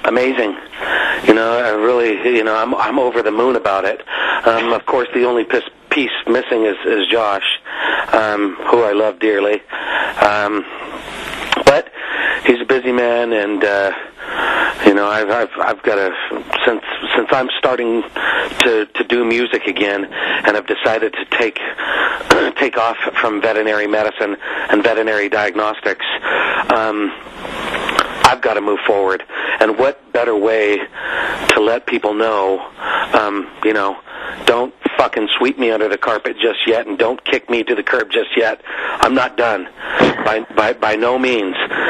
amazing. You know, I really, you know, I'm over the moon about it. Of course, the only piece missing is Josh, who I love dearly. But he's a busy man, and you know, I've got to, since I'm starting to do music again, and I've decided to take off from veterinary medicine and veterinary diagnostics. I've got to move forward, and what better way to let people know, you know, don't fucking sweep me under the carpet just yet, and don't kick me to the curb just yet. I'm not done, by no means,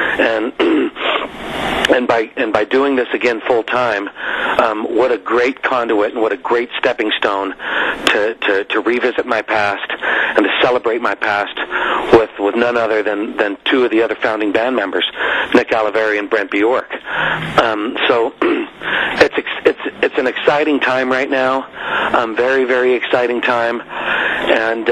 and by doing this again full time, what a great conduit and what a great stepping stone to revisit my past and to celebrate my past with none other than two of the other founding band members, Nick Oliveri and Brent Bjork. So it's an exciting time right now, very, very exciting time, and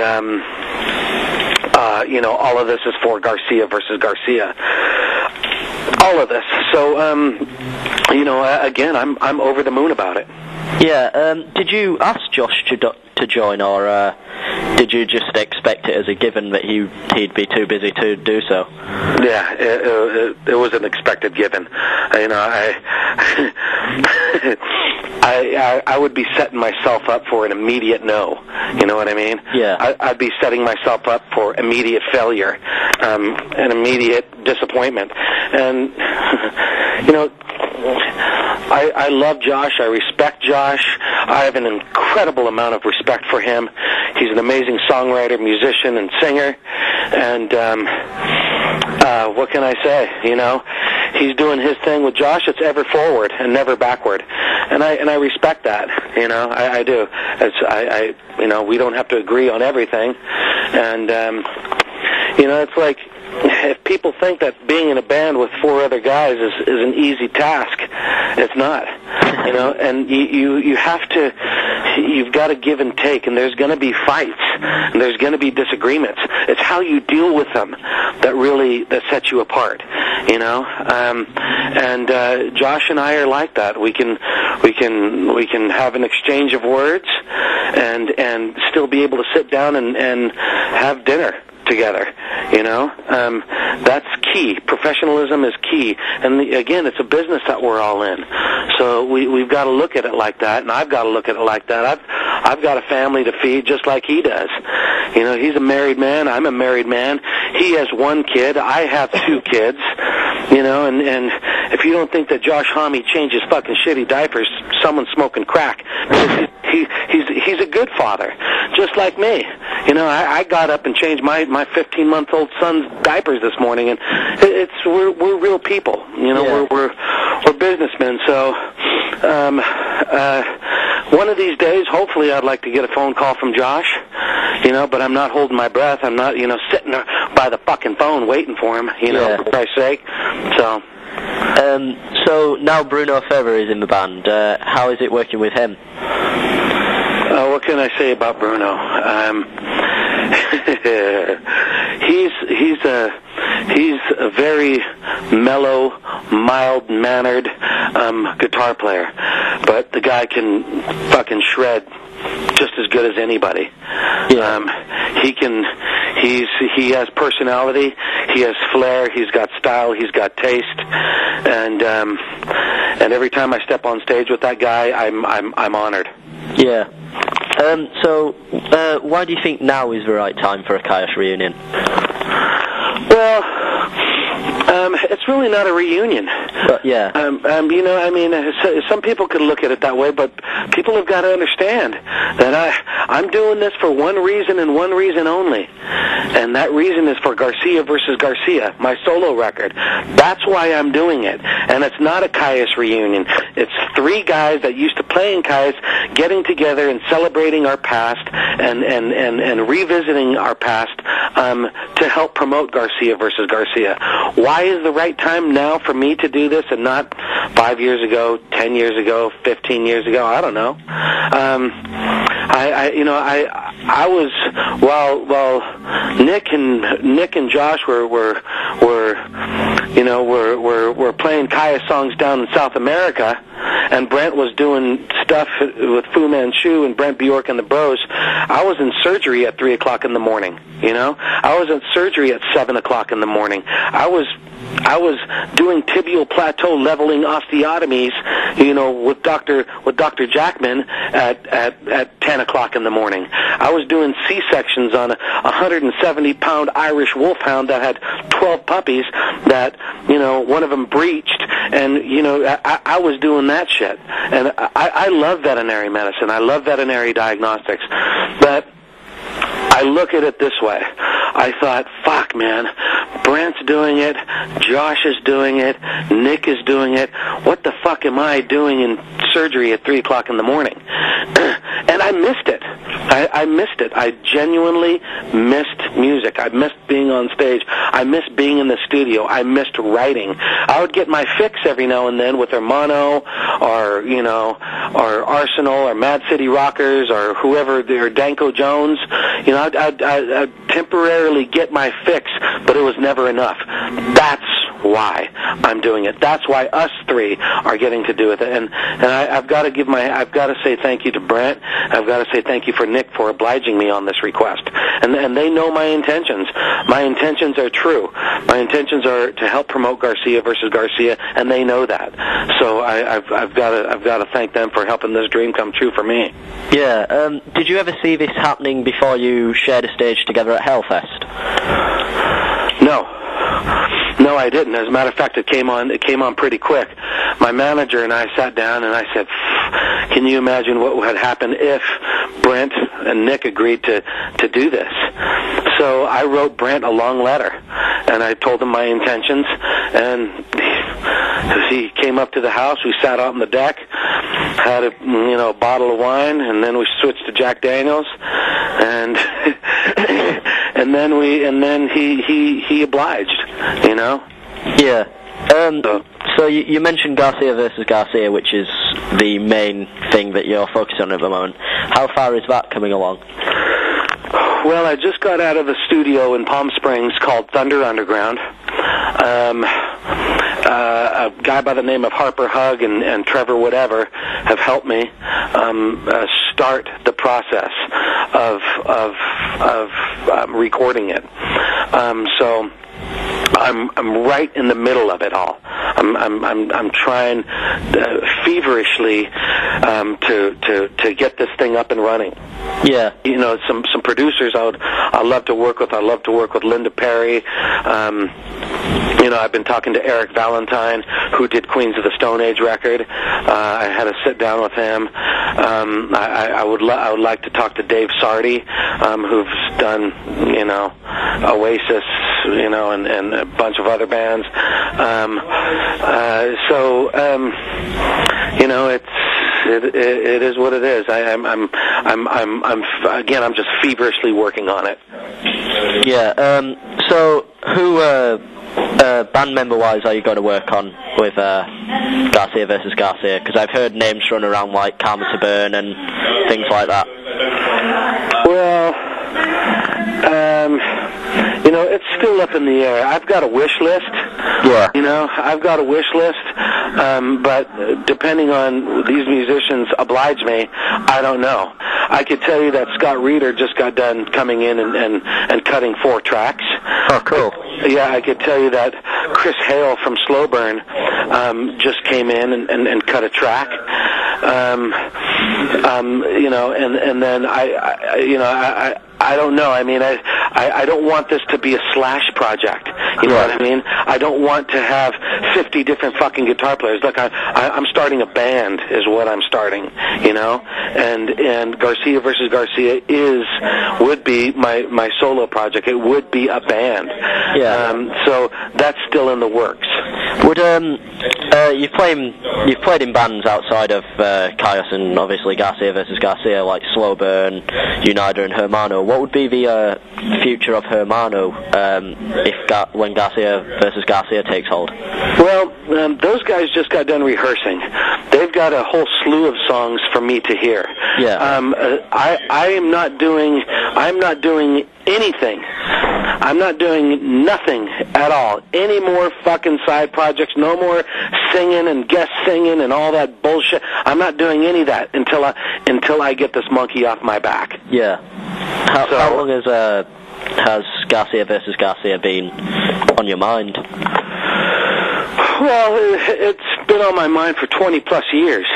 you know, all of this is for Garcia versus Garcia. All of this. So you know, again, I'm over the moon about it. Yeah. Did you ask Josh to join, or did you just expect it as a given that he'd be too busy to do so? Yeah, it was an expected given. You know, I would be setting myself up for an immediate no. You know what I mean? Yeah. I'd be setting myself up for immediate failure, an immediate disappointment. And, you know, I love Josh. I respect Josh. I have an incredible amount of respect for him. He's an amazing songwriter, musician, and singer. And what can I say? You know, he's doing his thing with Josh. It's ever forward and never backward. And I respect that. You know, I do. You know, we don't have to agree on everything. And you know, it's like, if people think that being in a band with four other guys is an easy task, it's not. You know, and you have to, you've got to give and take, and there's going to be fights, and there's going to be disagreements. It's how you deal with them that sets you apart. You know, and Josh and I are like that. We can have an exchange of words, and still be able to sit down and have dinner together. You know, that's key. Professionalism is key, and again, it's a business that we're all in. So we've got to look at it like that, and I've got to look at it like that. I've got a family to feed, just like he does. You know, he's a married man. I'm a married man. He has one kid. I have two kids. You know, and if you don't think that Josh Homme changes fucking shitty diapers, someone's smoking crack. He's a good father, just like me. You know, I got up and changed my 15-month-old son's diapers this morning, and we're real people. You know, yeah. we're businessmen. So one of these days, hopefully, I'd like to get a phone call from Josh. You know, but I'm not holding my breath. I'm not, you know, sitting there by the fucking phone waiting for him. You know, for Christ's sake. So. So now Bruno Fever is in the band. How is it working with him? What can I say about Bruno? He's a very mellow, mild-mannered guitar player, but the guy can fucking shred just as good as anybody. Yeah. He has personality, he has flair, he's got style, he's got taste, and every time I step on stage with that guy, I'm honored. Yeah. So why do you think now is the right time for a Chaos reunion? Well, it's really not a reunion. But, yeah. You know, I mean, some people could look at it that way, but people have got to understand that I'm doing this for one reason and one reason only, and that reason is for Garcia versus Garcia, my solo record. That's why I'm doing it, and it's not a Caius reunion. It's three guys that used to play in Caius getting together and celebrating our past and revisiting our past to help promote Garcia versus Garcia. Why is the right time now for me to do this and not 5 years ago, 10 years ago, 15 years ago? I don't know. while Nick and Josh were playing Kaya songs down in South America, and Brent was doing stuff with Fu Manchu and Brent Bjork and the Bros. I was in surgery at 3 o'clock in the morning. I was in surgery at 7 o'clock in the morning. I was doing tibial plateau leveling osteotomies, with Dr. Jackman at 10 o'clock in the morning. I was doing C-sections on a 170-pound Irish wolfhound that had 12 puppies that, one of them breached, and, I was doing that shit. And I love veterinary medicine. I love veterinary diagnostics. But I look at it this way. I thought, fuck, man, Brent's doing it, Josh is doing it, Nick is doing it. What the fuck am I doing in surgery at 3 o'clock in the morning? And I missed it. I missed it. I genuinely missed music. I missed being on stage. I missed being in the studio. I missed writing. I would get my fix every now and then with Hermano or Arsenal or Mad City Rockers or whoever, or Danko Jones. I'd temporarily get my fix, but it was never enough. That's why I'm doing it. That's why us three are getting to do it. And I've got to say thank you to Brent. I've got to say thank you for Nick for obliging me on this request. And they know my intentions. My intentions are true. My intentions are to help promote Garcia versus Garcia, and they know that. So I've got to thank them for helping this dream come true for me. Yeah. Did you ever see this happening before you shared a stage together at Hellfest? No, I didn't. As a matter of fact, it came on pretty quick. My manager and I sat down and I said, can you imagine what would happen if Brent and Nick agreed to do this? So I wrote Brent a long letter, and I told him my intentions, and he came up to the house. We sat out on the deck, had a bottle of wine, and then we switched to Jack Daniels, and and then he obliged, Yeah. So you mentioned Garcia versus Garcia, which is the main thing that you're focused on at the moment. How far is that coming along? Well, I just got out of the studio in Palm Springs called Thunder Underground. A guy by the name of Harper Hug and Trevor Whatever have helped me start the process of recording it. So I'm right in the middle of it all. I'm trying feverishly to get this thing up and running. Yeah. Some producers I love to work with. I love to work with Linda Perry. I've been talking to Eric Valentine, who did Queens of the Stone Age record. I had a sit down with him. I would like to talk to Dave Sardi, who's done Oasis, and a bunch of other bands. It is what it is. I'm just feverishly working on it. Yeah. So who band member wise are you going to work on with Garcia versus Garcia? Because I've heard names run around like Karma to Burn and things like that. Well, it's still up in the air. I've got a wish list. Yeah. I've got a wish list, but depending on these musicians oblige me, I don't know. I could tell you that Scott Reeder just got done coming in and cutting 4 tracks. Oh, cool. Yeah, I could tell you that Chris Hale from Slow Burn just came in and cut a track. And then I don't know. I mean, I don't want this to be a Slash project. You know what I mean? I don't want to have 50 different fucking guitar players. Look, I'm starting a band is what I'm starting, and Garcia versus Garcia would be my solo project. It would be a band. Yeah. So that's still in the works. Would you've played in bands outside of Caius and obviously Garcia versus Garcia, like Slow Burn, Unider and Hermano. What would be the future of Hermano when Garcia versus Garcia takes hold? Well, those guys just got done rehearsing. They've got a whole slew of songs for me to hear. Yeah. I'm not doing anything. I'm not doing nothing at all. Any more fucking side projects, no more singing and guest singing and all that bullshit. I'm not doing any of that until I get this monkey off my back. Yeah. How long has Garcia versus Garcia been on your mind? Well, it's been on my mind for 20 plus years.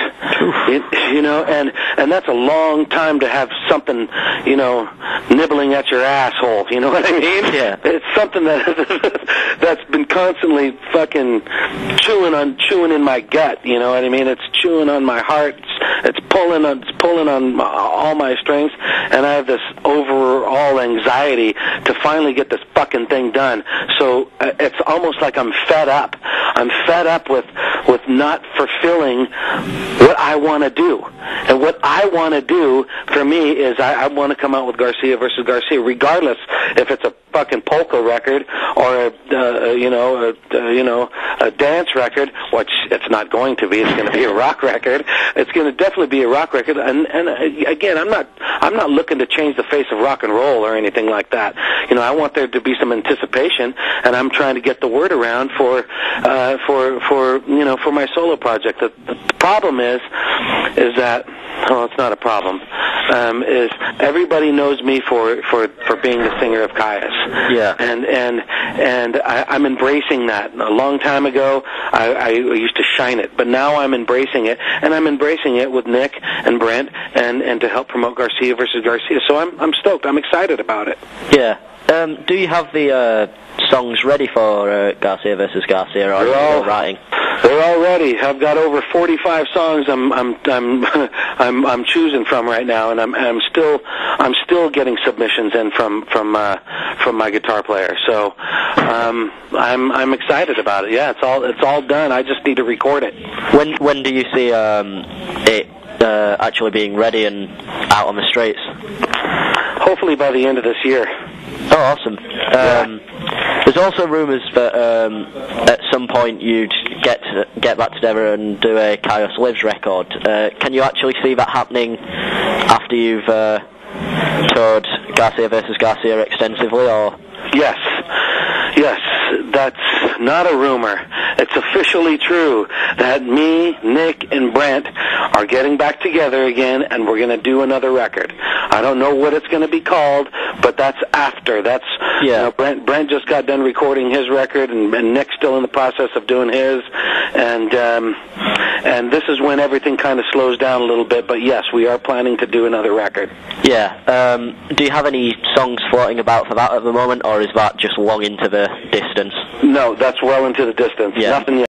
And that's a long time to have something, nibbling at your asshole. You know what I mean? Yeah. It's something that's been constantly fucking chewing in my gut. You know what I mean? It's chewing on my heart. It's pulling on all my strings, and I have this overall anxiety to finally get this fucking thing done. So it's almost like I'm fed up. I'm fed up with not fulfilling what I want to do. And what I want to do for me is I want to come out with Garcia versus Garcia, regardless if it's a fucking polka record or a dance record, which it's not going to be. It's going to be a rock record. It's going to definitely be a rock record. And again, I'm not looking to change the face of rock and roll or anything like that. I want there to be some anticipation, and I'm trying to get the word around for my solo project. The problem is that, well, it's not a problem, is everybody knows me for being the singer of Caius. Yeah. And I'm embracing that. A long time ago, I used to shine it, but now I'm embracing it, and I'm embracing it with Nick and Brent, and to help promote Garcia versus Garcia. So I'm stoked. I'm excited about it. Yeah. Do you have the songs ready for Garcia versus Garcia, or are you still writing? They're all ready. I've got over 45 songs I'm choosing from right now, and I'm still getting submissions in from my guitar player. So I'm excited about it. Yeah, it's all done. I just need to record it. When do you see it actually being ready and out on the streets? Hopefully by the end of this year. Oh, awesome. There's also rumours that at some point you'd get back together and do a Caius Lives record. Can you actually see that happening after you've toured Garcia versus Garcia extensively, or? Yes, that's not a rumor. It's officially true that me, Nick, and Brent are getting back together again, and we're going to do another record. I don't know what it's going to be called, but that's after. Brent just got done recording his record, and Nick's still in the process of doing his, and this is when everything kind of slows down a little bit. But yes, we are planning to do another record. Yeah. Do you have any songs floating about for that at the moment, or is that just long into the distance? No, that's well into the distance. Yeah. Nothing yet.